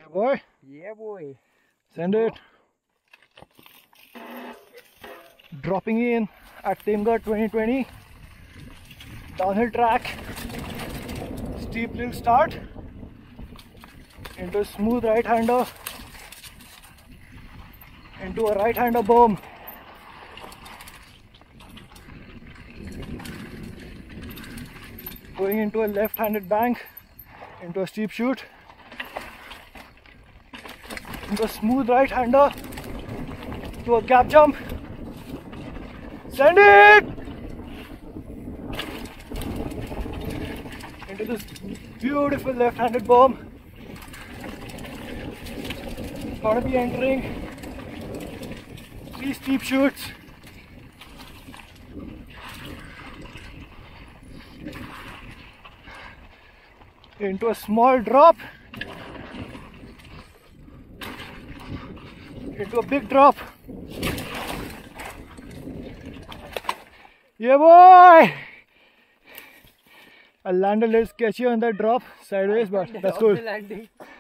Boy. Yeah, boy. Send it. Dropping in at Timgad 2020. Downhill track. Steep little start. Into a smooth right-hander. Into a right-hander berm. Going into a left-handed bank. Into a steep chute. Into a smooth right-hander. To a gap jump. Send it! Into this beautiful left-handed berm. Gonna be entering 3 steep chutes. Into a small drop. Into a big drop. Yeah, boy! I landed a little sketchy on that drop sideways, but that's cool.